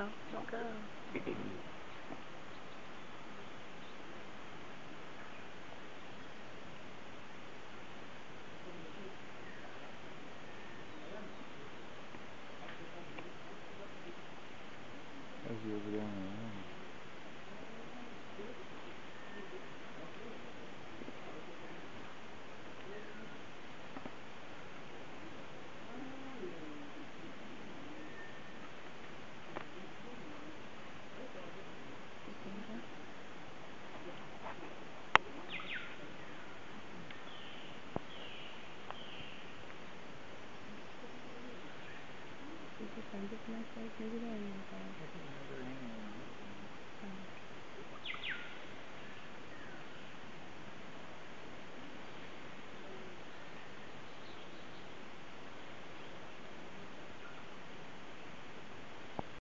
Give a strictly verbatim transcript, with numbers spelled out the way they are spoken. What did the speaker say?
go. Don't go. How's you over there on the line? Maybe they're in the